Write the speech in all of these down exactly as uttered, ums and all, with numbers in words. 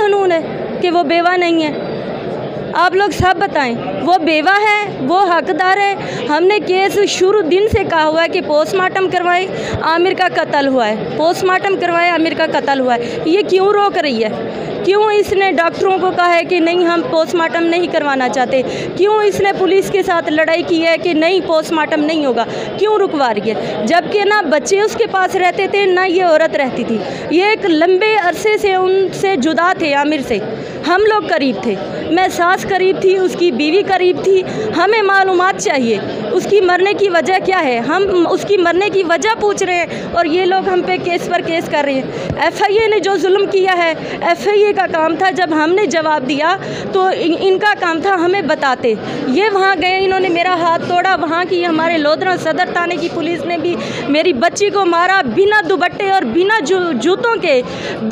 कानून है कि वो बेवा नहीं है? आप लोग सब बताएं। वो बेवा है, वो हकदार है। हमने केस शुरू दिन से कहा हुआ है कि पोस्टमार्टम करवाएं, आमिर का कत्ल हुआ है, पोस्टमार्टम करवाएं, आमिर का कत्ल हुआ है। ये क्यों रोक रही है? क्यों इसने डॉक्टरों को कहा है कि नहीं हम पोस्टमार्टम नहीं करवाना चाहते? क्यों इसने पुलिस के साथ लड़ाई की है कि नहीं पोस्टमार्टम नहीं होगा? क्यों रुकवा रही है? जबकि ना बच्चे उसके पास रहते थे, ना ये औरत रहती थी। ये एक लंबे अरसे से उनसे जुदा थे, आमिर से। हम लोग करीब थे, मैं सास करीब थी, उसकी बीवी करीब थी। हमें मालूमात चाहिए उसकी मरने की वजह क्या है। हम उसकी मरने की वजह पूछ रहे हैं और ये लोग हम पे केस पर केस कर रहे हैं। एफ आई ए ने जो जुल्म किया है, एफ आई ए का काम था, जब हमने जवाब दिया तो इन, इनका काम था हमें बताते। ये वहाँ गए, इन्होंने मेरा हाथ तोड़ा। वहाँ की हमारे लोधरा सदर थाने की पुलिस ने भी मेरी बच्ची को मारा बिना दुपट्टे और बिना जू, जूतों के।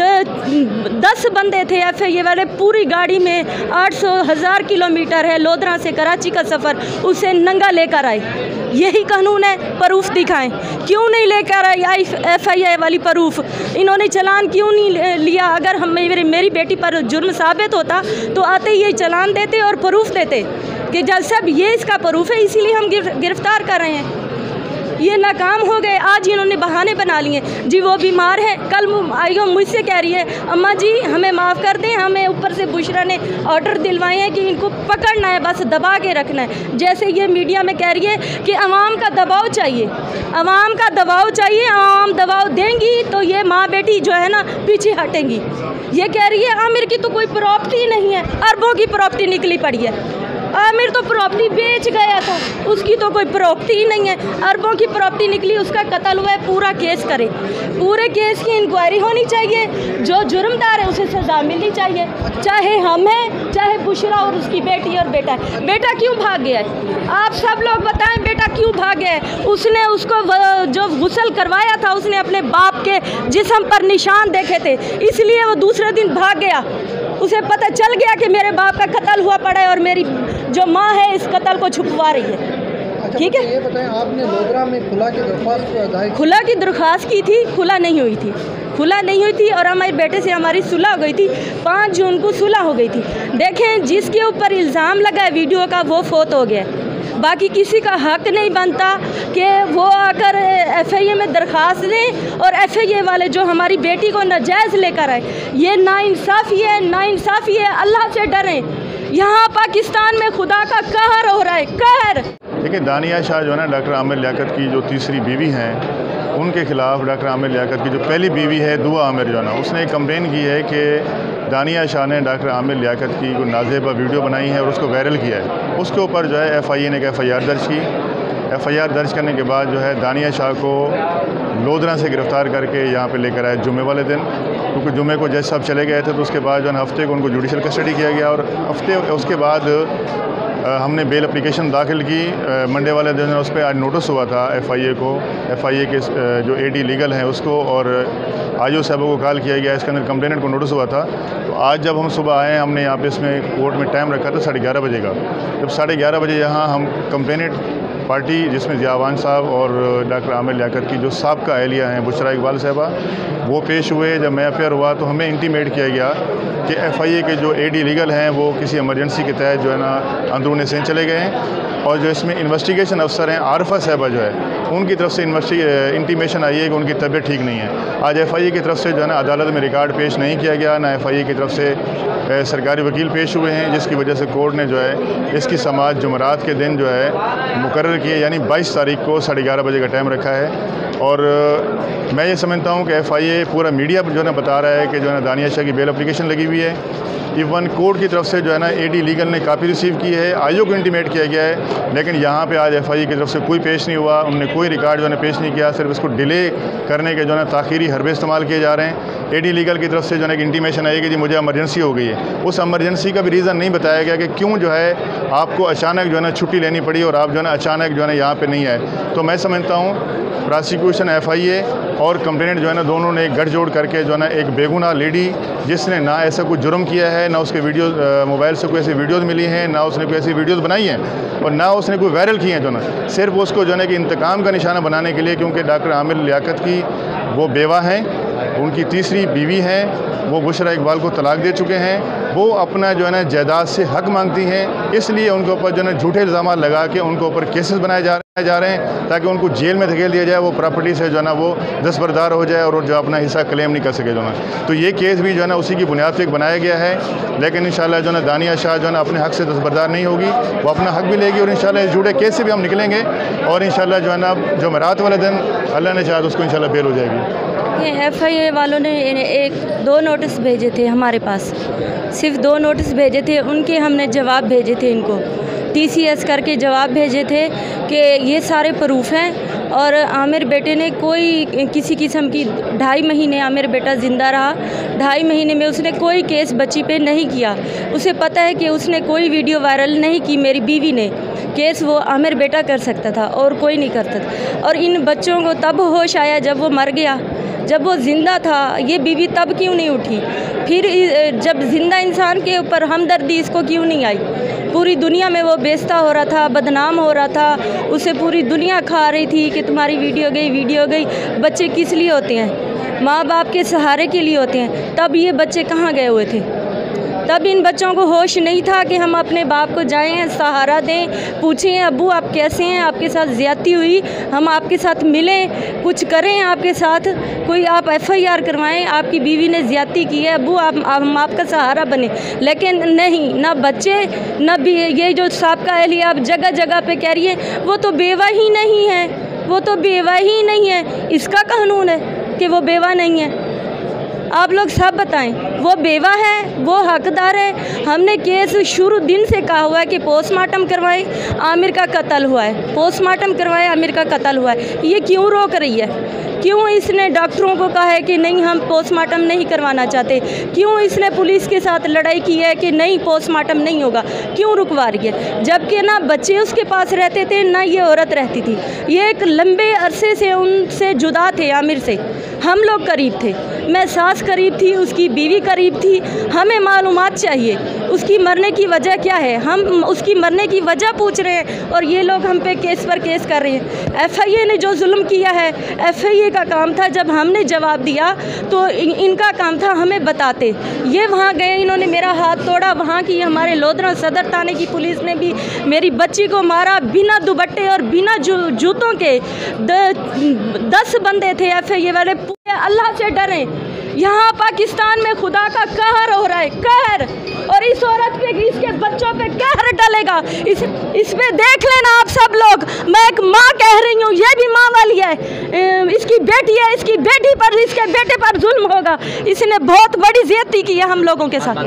द, दस बंदे थे एफ आई ए वाले, पूरी गाड़ी में आठ सौ हज़ार किलोमीटर है लोधरा से कराची का सफ़र, उसे नंगा लेकर आए। यही कानून है? प्रूफ दिखाएं। क्यों नहीं लेकर आई एफ आई ए वाली प्रूफ? इन्होंने चलान क्यों नहीं लिया? अगर हम मेरी मेरी बेटी पर जुर्म साबित होता तो आते ही ये चलान देते और प्रूफ देते कि जब सब ये इसका प्रूफ है इसीलिए हम गिरफ्तार कर रहे हैं। ये नाकाम हो गए। आज इन्होंने बहाने बना लिए। जी वो बीमार है, कल आइयो मुझसे कह रही है अम्मा जी हमें माफ़ कर दें, हमें ऊपर से बुशरा ने ऑर्डर दिलवाए हैं कि इनको पकड़ना है, बस दबा के रखना है। जैसे ये मीडिया में कह रही है कि अवाम का दबाव चाहिए, अवाम का दबाव चाहिए, अवाम दबाव देंगी तो ये माँ बेटी जो है ना पीछे हटेंगी। ये कह रही है आमिर की तो कोई प्रॉपर्टी नहीं है, अरबों की प्रॉपर्टी निकली पड़ी है। आमिर तो प्रॉपर्टी बेच गया था, उसकी तो कोई प्रॉपर्टी ही नहीं है, अरबों की प्रॉपर्टी निकली, उसका कत्ल हुआ है। पूरा केस करे, पूरे केस की इंक्वायरी होनी चाहिए। जो जुर्मदार है उसे सज़ा मिलनी चाहिए, चाहे हम हैं चाहे बुशरा और उसकी बेटी और बेटा है। बेटा क्यों भाग गया है? आप सब लोग बताएं, बेटा क्यों भाग गया है? उसने उसको जो गुस्ल करवाया था, उसने अपने बाप के जिस्म पर निशान देखे थे, इसलिए वो दूसरे दिन भाग गया। उसे पता चल गया कि मेरे बाप का कत्ल हुआ पड़ा है और मेरी जो माँ है इस कत्ल को छुपवा रही है। ठीक है, ये बताएं आपने लोधरा में खुला की दरख्वास्त खुला की दरख्वास्त की थी, खुला नहीं हुई थी, खुला नहीं हुई थी और हमारे बेटे से हमारी सुलह हो गई थी। पाँच जून को सुलह हो गई थी। देखें जिसके ऊपर इल्ज़ाम लगा है वीडियो का वो फोत हो गया, बाकी किसी का हक नहीं बनता कि वो आकर एफ आई ए में दरख्वास्त दें और एफ आई ए वाले जो हमारी बेटी को नाजायज़ लेकर आए। ये नाइंसाफ़ी है, नाइंसाफ़ी है। अल्लाह से डरें। यहाँ पाकिस्तान में खुदा का कहर हो रहा है, कहर। देखिए दानिया शाह जो है ना डॉक्टर आमिर लियाकत की जो तीसरी बीवी हैं, उनके ख़िलाफ़ डॉक्टर आमिर लियाकत की जो पहली बीवी है दुआ आमिर जो है ना, उसने एक कंप्लेन की है कि दानिया शाह ने डॉक्टर आमिर लियाकत की कोई नाज़ेबा वीडियो बनाई है और उसको वायरल किया है। उसके ऊपर जो है एफ़ आई ए ने एक एफ़ आई आर दर्ज की। एफ़ आई आर दर्ज करने के बाद जो है दानिया शाह को लोधरा से गिरफ़्तार करके यहाँ पे लेकर आए जुम्मे वाले दिन, क्योंकि जुम्मे को जज साहब चले गए थे। तो उसके बाद जो है हफ्ते को उनको जुडिशल कस्टडी किया गया और हफ्ते उसके बाद हमने बेल एप्लीकेशन दाखिल की। मंडे वाले दिन उस पर आज नोटिस हुआ था एफ़ आई ए को, एफ़ आई ए के जो ए डी लीगल हैं उसको और आई ओ साहब को कॉल किया गया। इसके अंदर कंप्लेनेंट को नोटिस हुआ था। तो आज जब हम सुबह आए, हमने यहाँ पे इसमें कोर्ट में टाइम रखा था साढ़े ग्यारह बजे का। जब साढ़े ग्यारह बजे यहाँ हम कंप्लेनेंट पार्टी जिसमें ज़ियावान साहब और डॉक्टर आमिर लियाकत की जो साबका अहलिया हैं बुशरा इकबाल साहबा, वो पेश हुए। जब मैं अफेयर हुआ तो हमें इंटीमेट किया गया कि एफ़ आई ए के जो ए डी लीगल हैं वो किसी इमरजेंसी के तहत जो है ना अंदरूनी सिंध चले गए हैं। और जो इसमें इन्वेस्टिगेशन अफसर हैं आरफा साहबा जो है, उनकी तरफ से इन्वेस्टि इंटीमेशन आई है कि उनकी तबीयत ठीक नहीं है। आज एफ़ आई ए की तरफ से जो है ना अदालत में रिकॉर्ड पेश नहीं किया गया, ना एफ़ आई ए की तरफ से सरकारी वकील पेश हुए हैं, जिसकी वजह से कोर्ट ने जो है इसकी समाअत जुमरात के दिन जो है मुकर्रर किए, यानी बाईस तारीख को साढ़े ग्यारह बजे का टाइम रखा है। और मैं ये समझता हूँ कि एफ़ आई ए पूरा मीडिया जो है ना बता रहा है कि जो है ना दानिया शाह की बेल एप्लीकेशन लगी हुई है। इवन कोर्ट की तरफ से जो है ना ए डी लीगल ने कापी रिसीव की है, आई ओ को इंटीमेट किया गया है, लेकिन यहाँ पे आज एफ़ आई ए की तरफ से कोई पेश नहीं हुआ। उन्होंने कोई रिकॉर्ड जो है पेश नहीं किया, सिर्फ इसको डिले करने के जो है ना ताख़ीरी हरबे इस्तेमाल किए जा रहे हैं। ए डी लीगल की तरफ से जो है एक इंटीमेशन आई कि जी मुझे एमरजेंसी हो गई है। उस एमरजेंसी का भी रीज़न नहीं बताया गया कि क्यों जो है आपको अचानक जो है ना छुट्टी लेनी पड़ी और आप जो है ना अचानक जो है ना यहाँ पर नहीं आए। तो मैं समझता हूँ प्रोसिक्यूशन एफ़ आई ए और कंप्लेनेंट जो है ना दोनों ने गठजोड़ करके जो है ना एक बेगुनाह लेडी जिसने ना ऐसा कुछ जुर्म किया है, ना उसके वीडियो मोबाइल से कोई ऐसी वीडियोज़ मिली हैं, ना उसने कोई ऐसी वीडियोज़ बनाई हैं और ना उसने कोई वायरल की हैं, जो ना सिर्फ उसको जो है कि इंतकाम का निशाना बनाने के लिए, क्योंकि डॉक्टर आमिर लियाकत की वो बेवा हैं, उनकी तीसरी बीवी हैं, वो बुशरा इकबाल को तलाक दे चुके हैं, वो अपना जो है ना जायदाद से हक मांगती हैं, इसलिए उनके ऊपर जो है झूठे इल्ज़ाम लगा के उनके ऊपर केसेस बनाए जा जा रहे हैं ताकि उनको जेल में धकेल दिया जाए, वो प्रॉपर्टी से जो है ना वो दस्तबरदार हो जाए और जो अपना हिस्सा क्लेम नहीं कर सके जो है। तो ये केस भी जो है ना उसी की बुनियाद पर बनाया गया है, लेकिन इंशाल्लाह जो है ना दानिया शाह जो है ना अपने हक से दस्तबरदार नहीं होगी, वो अपना हक भी लेगी और इंशाल्लाह इस झूठे केस से भी हम निकलेंगे और इंशाल्लाह जो है ना जो मरात वाले दिन अल्लाह ने चाहा तो उसको इंशाल्लाह बेल हो जाएगी। ये एफ आई ए वालों ने एक दो नोटिस भेजे थे हमारे पास, सिर्फ दो नोटिस भेजे थे, उनके हमने जवाब भेजे थे, इनको टी सी एस करके जवाब भेजे थे कि ये सारे प्रूफ हैं और आमिर बेटे ने कोई किसी किस्म की ढाई महीने आमिर बेटा ज़िंदा रहा, ढाई महीने में उसने कोई केस बच्ची पे नहीं किया। उसे पता है कि उसने कोई वीडियो वायरल नहीं की, मेरी बीवी ने, केस वो आमिर बेटा कर सकता था और कोई नहीं करता था। और इन बच्चों को तब होश आया जब वो मर गया, जब वो ज़िंदा था, ये बीवी तब क्यों नहीं उठी? फिर जब ज़िंदा इंसान के ऊपर हमदर्दी इसको क्यों नहीं आई? पूरी दुनिया में वो बेइज्जत हो रहा था, बदनाम हो रहा था, उसे पूरी दुनिया खा रही थी कि तुम्हारी वीडियो गई वीडियो गई। बच्चे किस लिए होते हैं? माँ बाप के सहारे के लिए होते हैं। तब ये बच्चे कहाँ गए हुए थे? तब इन बच्चों को होश नहीं था कि हम अपने बाप को जाएं, सहारा दें, पूछें अब्बू आप कैसे हैं, आपके साथ ज़्यादती हुई, हम आपके साथ मिलें, कुछ करें आपके साथ, कोई आप एफ आई आर करवाएं, आपकी बीवी ने ज़्यादती की है अब्बू, आप हम आपका सहारा बने। लेकिन नहीं, ना बच्चे ना भी ये जो साबका अहलिया आप जगह जगह पे कह रही है, वो तो बेवा ही नहीं है, वो तो बेवा ही नहीं है। इसका कानून है कि वो बेवा नहीं है। आप लोग सब बताएं, वो बेवा है, वो हकदार है। हमने केस शुरू दिन से कहा हुआ है कि पोस्टमार्टम करवाएं, आमिर का कत्ल हुआ है, पोस्टमार्टम करवाएं, आमिर का कत्ल हुआ है। ये क्यों रोक रही है? क्यों इसने डॉक्टरों को कहा है कि नहीं हम पोस्टमार्टम नहीं करवाना चाहते? क्यों इसने पुलिस के साथ लड़ाई की है कि नहीं पोस्टमार्टम नहीं होगा? क्यों रुकवा रही है? जबकि ना बच्चे उसके पास रहते थे, ना ये औरत रहती थी। ये एक लंबे अरसे से उनसे जुदा थे, आमिर से। हम लोग करीब थे, मैं सास करीब थी, उसकी बीवी करीब थी। हमें मालूमात चाहिए उसकी मरने की वजह क्या है। हम उसकी मरने की वजह पूछ रहे हैं और ये लोग हम पे केस पर केस कर रहे हैं। एफ आई ए ने जो जुल्म किया है, एफ आई ए का काम था, जब हमने जवाब दिया तो इन, इनका काम था हमें बताते। ये वहाँ गए, इन्होंने मेरा हाथ तोड़ा, वहाँ की हमारे लोधरा सदर थाने की पुलिस ने भी मेरी बच्ची को मारा बिना दुपट्टे और बिना जू, जूतों के। द, दस बंदे थे एफ आई ए वाले। अल्लाह से डरें, यहाँ पाकिस्तान में खुदा का कहर हो रहा है, कहर। और इस औरत पे, इसके बच्चों पे कहर डलेगा। इस इस पे देख लेना आप सब लोग। मैं एक माँ कह रही हूँ, ये भी माँ वाली है, इसकी बेटी है, इसकी बेटी पर, इसके बेटे पर जुल्म होगा। इसने बहुत बड़ी ज्यादती की है हम लोगों के साथ,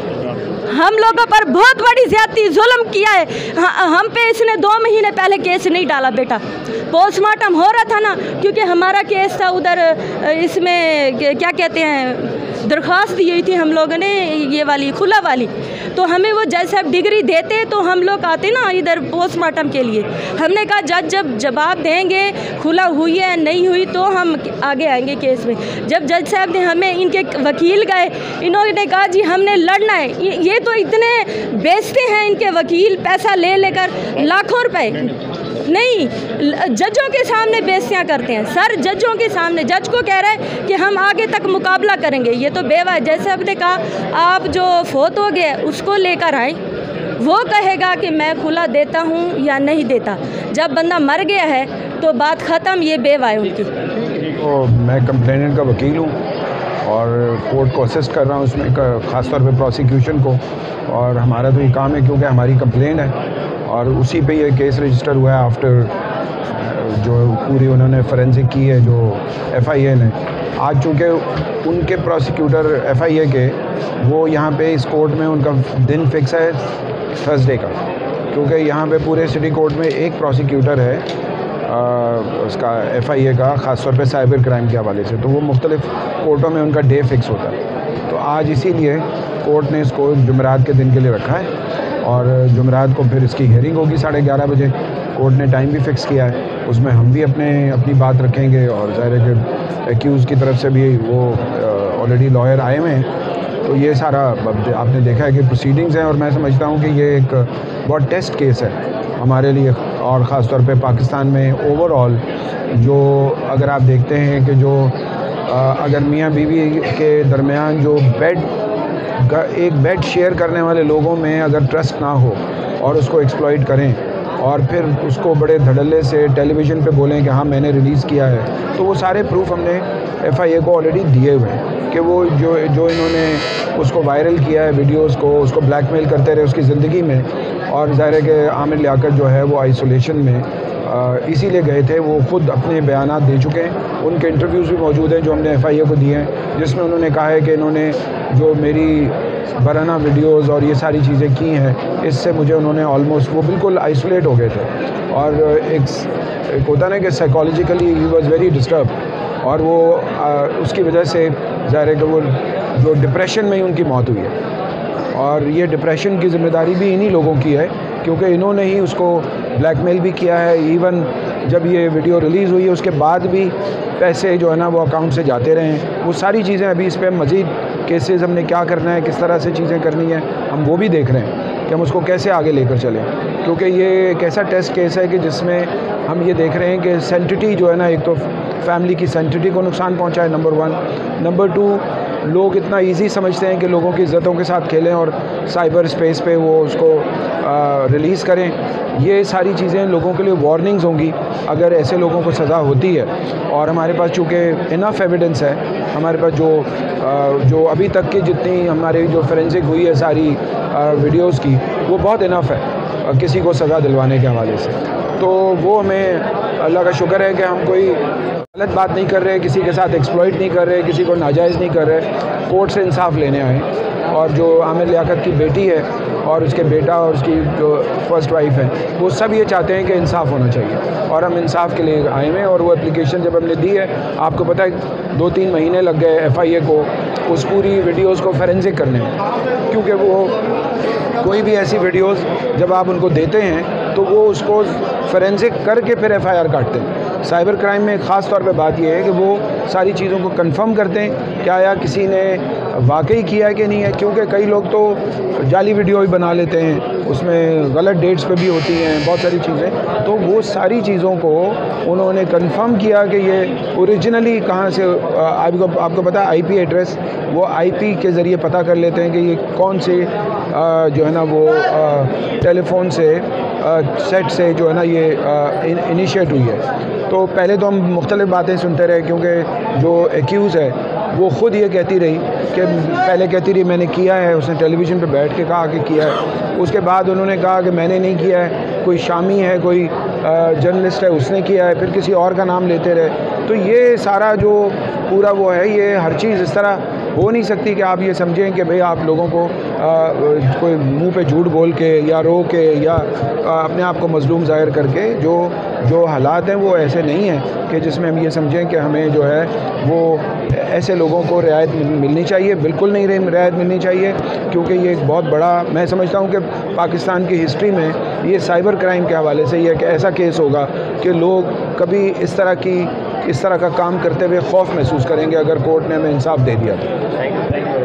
हम लोगों पर बहुत बड़ी ज्यादती जुल्म किया है। हम पे इसने दो महीने पहले केस नहीं डाला बेटा, पोस्टमार्टम हो रहा था ना, क्योंकि हमारा केस था उधर, इसमें क्या कहते हैं, दरख्वास्त दी हुई थी हम लोगों ने, ये वाली खुला वाली। तो हमें वो जज साहब डिग्री देते तो हम लोग आते ना इधर पोस्टमार्टम के लिए। हमने कहा जज जब जवाब देंगे खुला हुई है नहीं हुई तो हम आगे आएंगे केस में। जब जज साहब ने हमें, इनके वकील गए, इन्होंने कहा जी हमने लड़ना है। ये तो इतने बेचते हैं इनके वकील, पैसा ले लेकर लाखों रुपए, नहीं जजों के सामने बेइज्जतियां करते हैं सर, जजों के सामने। जज को कह रहा है कि हम आगे तक मुकाबला करेंगे। ये तो बेवा, जैसे आपने कहा आप जो फोत हो गए उसको लेकर आए, वो कहेगा कि मैं खुला देता हूँ या नहीं देता। जब बंदा मर गया है तो बात ख़त्म, ये बेवा है उनकी। तो मैं कंप्लेनेंट का वकील हूँ और कोर्ट को असिस्ट कर रहा हूँ उसमें, ख़ास तौर पे प्रोसिक्यूशन को। और हमारा तो ये काम है क्योंकि हमारी कंप्लेंट है और उसी पे ये केस रजिस्टर हुआ है आफ्टर जो पूरी उन्होंने फोरेंसिक की है जो एफ आई ए ने। आज चूँकि उनके प्रोसिक्यूटर एफ आई ए के, वो यहाँ पे इस कोर्ट में उनका दिन फिक्स है थर्सडे का, क्योंकि यहाँ पे पूरे सिटी कोर्ट में एक प्रोसिक्यूटर है आ, उसका एफ आई ए का, ख़ास तौर पे साइबर क्राइम के हवाले से। तो वो मुख्तलिफ कोर्टों में उनका डे फिक्स होता है। तो आज इसीलिए कोर्ट ने इसको जुमेरात के दिन के लिए रखा है और जुमेरात को फिर इसकी हियरिंग होगी साढ़े ग्यारह बजे। कोर्ट ने टाइम भी फिक्स किया है, उसमें हम भी अपने अपनी बात रखेंगे और ज़ाहिर है कि एक्यूज़ की तरफ से भी वो ऑलरेडी लॉयर आए हुए हैं। तो ये सारा आपने देखा है कि प्रोसीडिंग्स हैं और मैं समझता हूँ कि ये एक बहुत टेस्ट केस है हमारे लिए और ख़ास तौर पे पाकिस्तान में ओवरऑल। जो अगर आप देखते हैं कि जो अगर मियाँ बीवी के दरमियान जो बेड एक बेड शेयर करने वाले लोगों में अगर ट्रस्ट ना हो और उसको एक्सप्लॉइट करें और फिर उसको बड़े धड़ल्ले से टेलीविज़न पे बोलें कि हाँ मैंने रिलीज़ किया है, तो वो सारे प्रूफ हमने एफ आई ए को ऑलरेडी दिए हुए हैं कि वो जो जो इन्होंने उसको वायरल किया है वीडियोस को, उसको ब्लैकमेल करते रहे उसकी ज़िंदगी में। और ज़ाहिर है कि आमिर लियाकत जो है वो आइसोलेशन में इसीलिए गए थे। वो ख़ुद अपने बयानात दे चुके हैं, उनके इंटरव्यूज़ भी मौजूद हैं जो हमने एफ आई ए को दिए हैं, जिसमें उन्होंने कहा है कि इन्होंने जो मेरी बराना वीडियोस और ये सारी चीज़ें की हैं, इससे मुझे उन्होंने ऑलमोस्ट वो बिल्कुल आइसोलेट हो गए थे और एक, एक होता ना कि psychologically he was very disturb, और वो आ, उसकी वजह से ज़ाहिर है कि वो जो डिप्रेशन में ही उनकी मौत हुई है। और ये डिप्रेशन की ज़िम्मेदारी भी इन्हीं लोगों की है क्योंकि इन्होंने ही उसको ब्लैकमेल भी किया है। इवन जब ये वीडियो रिलीज़ हुई है उसके बाद भी पैसे जो है ना वो अकाउंट से जाते रहे हैं। वो सारी चीज़ें अभी इस पर मज़ीद केसेस हमने क्या करना है, किस तरह से चीज़ें करनी है, हम वो भी देख रहे हैं कि हम उसको कैसे आगे लेकर चलें, क्योंकि ये एक ऐसा टेस्ट केस है कि जिसमें हम ये देख रहे हैं कि सेंटिटी जो है ना, एक तो फैमिली की सेंटिटी को नुकसान पहुंचा है, नंबर वन। नंबर टू, लोग इतना इजी समझते हैं कि लोगों की इज़्ज़तों के साथ खेलें और साइबर स्पेस पे वो उसको रिलीज़ करें। ये सारी चीज़ें लोगों के लिए वार्निंग्स होंगी अगर ऐसे लोगों को सज़ा होती है। और हमारे पास चूँकि इनफ एविडेंस है, हमारे पास जो आ, जो अभी तक की जितनी हमारी जो फोरेंसिक हुई है सारी वीडियोस की, वो बहुत इनफ है किसी को सज़ा दिलवाने के हवाले से। तो वो हमें अल्लाह का शुक्र है कि हम कोई गलत बात नहीं कर रहे, किसी के साथ एक्सप्लॉइट नहीं कर रहे, किसी को नाजायज़ नहीं कर रहे, कोर्ट से इंसाफ लेने आए। और जो आमिर लियाकत की बेटी है और उसके बेटा और उसकी जो फर्स्ट वाइफ है, वो सब ये चाहते हैं कि इंसाफ होना चाहिए और हम इंसाफ के लिए आए हैं। और वो एप्लीकेशन जब हमने दी है, आपको पता है दो तीन महीने लग गए एफ आई ए को उस पूरी वीडियोज़ को फोरेंसिक करने में, क्योंकि वो कोई भी ऐसी वीडियोज़ जब आप उनको देते हैं तो वो उसको फोरेंसिक करके फिर एफ आई आर काटते हैं। साइबर क्राइम में ख़ास तौर पे बात यह है कि वो सारी चीज़ों को कंफर्म करते हैं क्या या किसी ने वाकई किया है कि नहीं है, क्योंकि कई लोग तो जाली वीडियो भी बना लेते हैं, उसमें गलत डेट्स पे भी होती हैं बहुत सारी चीज़ें। तो वो सारी चीज़ों को उन्होंने कंफर्म किया कि ये ओरिजिनली कहाँ से, आपको आपको पता है आई पी एड्रेस, वो आई पी के ज़रिए पता कर लेते हैं कि ये कौन से जो है ना वो टेलीफोन से सेट से जो है ना ये इनिशिएट हुई है। तो पहले तो हम मुख्तलिफ़ बातें सुनते रहे, क्योंकि जो एक्यूज़ है वो ख़ुद ये कहती रही कि पहले कहती रही मैंने किया है, उसने टेलीविज़न पे बैठ के कहा कि किया है। उसके बाद उन्होंने कहा कि मैंने नहीं किया है, कोई शामी है, कोई जर्नलिस्ट है, उसने किया है, फिर किसी और का नाम लेते रहे। तो ये सारा जो पूरा वो है, ये हर चीज़ इस तरह हो नहीं सकती कि आप ये समझें कि भाई आप लोगों को आ, कोई मुंह पे झूठ बोल के या रो के या आ, अपने आप को मजलूम ज़ाहिर करके, जो जो हालात हैं वो ऐसे नहीं हैं कि जिसमें हम ये समझें कि हमें जो है वो ऐसे लोगों को रियायत मिलनी चाहिए। बिल्कुल नहीं रियायत मिलनी चाहिए, क्योंकि ये एक बहुत बड़ा, मैं समझता हूँ कि पाकिस्तान की हिस्ट्री में ये साइबर क्राइम के हवाले से ये एक ऐसा केस होगा कि लोग कभी इस तरह की इस तरह का काम करते हुए खौफ महसूस करेंगे अगर कोर्ट ने हमें इंसाफ दे दिया तो।